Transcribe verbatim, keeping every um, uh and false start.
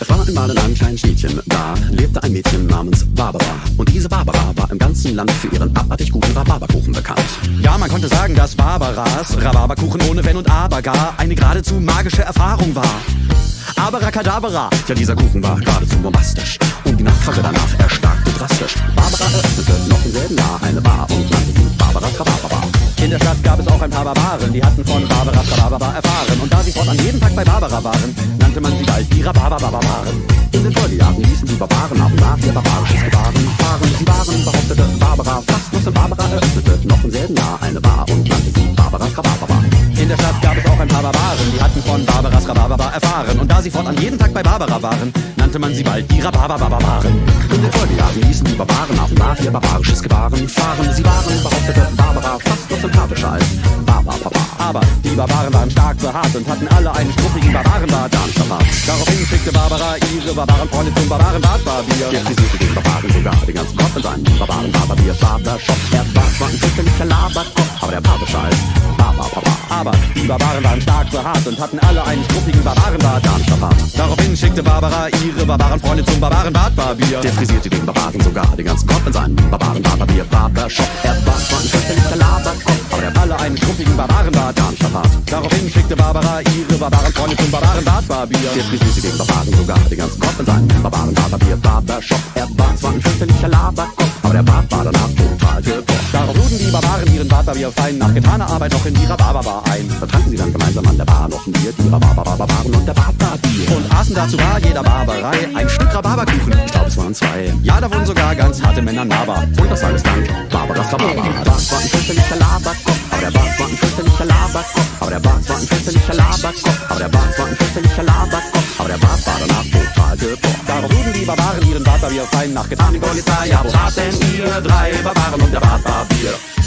Es war einmal in einem kleinen Städtchen, da lebte ein Mädchen namens Barbara. Und diese Barbara war im ganzen Land für ihren abartig guten Rhabarberkuchen bekannt. Ja, man konnte sagen, dass Barbaras Rhabarberkuchen ohne Wenn und Aber gar eine geradezu magische Erfahrung war. Abracadabra! Ja, dieser Kuchen war geradezu bombastisch und die Nachfrage danach erstarkte drastisch. Barbara eröffnete noch im selben Jahr eine Bar und nannte sie Barbaras Rhabarberbar. In der Stadt gab es auch ein paar Barbaren, die hatten von Barbaras Rhabarberbar erfahren. Und da sie fortan jeden Tag bei Barbara waren, nannte man sie bald die Rhabarberbarbaren. In den Folgejahren ließen die Barbaren nach und nach ihr barbarisches Gebaren fahren. Sie waren, behauptete Barbara, fast bloß, und Barbara eröffnete noch im selben Jahr eine Bar und nannte sie Barbaras Rhabarberbar. In der Stadt gab es auch ein paar Barbaren, die hatten von Barbaras Rhabarberbar erfahren. Und da sie fortan jeden Tag bei Barbara waren, nannte man sie bald die Rhabarberbarbaren. In den Folgejahren ließen die Barbaren nach und nach ihr barbarisches Gebaren fahren. Sie waren, behauptete Barbara, fast noch sympathischer als Barbapapa. Aber die Barbaren waren stark behaart und hatten alle einen struppigen Barbarenbart. Gar nicht verpasst. Daraufhin schickte Barbara ihre Barbarenfreunde zum Barbarenbartbarbier. Der frisierte den Barbaren sogar den ganzen Kopf in seinem Barbarenbarbarbier. Barbershop, er war zwar ein fürchterlicher Laberkopf, aber der Barberscher ist Barbapapa. Aber die Barbaren waren stark behaart und hatten alle einen struppigen Barbarenbart. Gar nicht verpasst. Daraufhin schickte Barbara ihre Barbarenfreunde zum Barbarenbartbarbier. Der frisierte den Barbaren sogar den ganzen Kopf in seinem Barbarenbarbarbier. Barbershop, er war zwar ein fürchterlicher Laberkopf, aber der alle einen struppigen Barbarenbart. Gar nicht verpasst. Daraufhin schickte Barbara ihre Barbarenfreunde zum Barbarenbartbarbier. Der frisierte den Barbaren sogar den ganzen Kopf in seinem Barbarenbarbarbier. Barbershop, er war zwar ein fürchterlicher Laberkopf, aber der Bart war danach total gekocht. Darauf luden die Barbaren ihren Bartbarbier fein nach getaner Arbeit noch in die Rhabarberbar ein. Da tranken sie dann gemeinsam an der Bar noch ein Bier, die Rhabarberbarbaren und der Bartbarbier. Und aßen dazu war jeder Barbarei ein Stück Rhabarberkuchen. Ich glaube, es waren zwei. Ja, da wurden sogar ganz harte Männer nahbar. Und das alles dank Barbaras Rhabarber. Der Bart war ein fürchterlicher Laberkopf, aber der Bart war ein fürchterlicher Laberkopf, aber der Bart war ein fürchterlicher Laberkopf, aber der Bart war ein fürchterlicher Laberkopf, aber der Bart war danach total gekocht. Darauf luden die Barbaren ihren Bartbarbier fein nach getaner Polizei, ja, wo wart denn ihr drei Barbaren und der Bartbarbier?